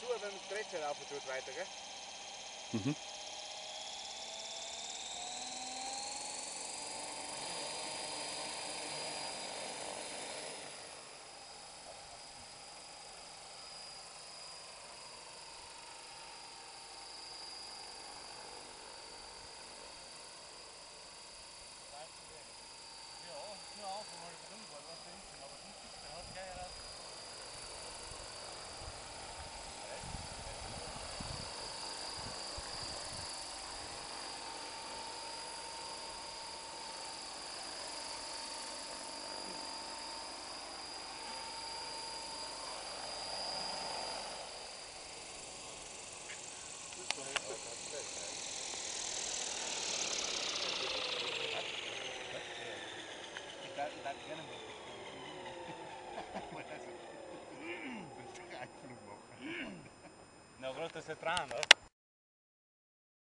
tun, wenn man das Brezel laufen tut weiter, gell? Mhm. Ich darf gerne mal das ist Dreiflug machen. Na, gerade das ist dran, oder?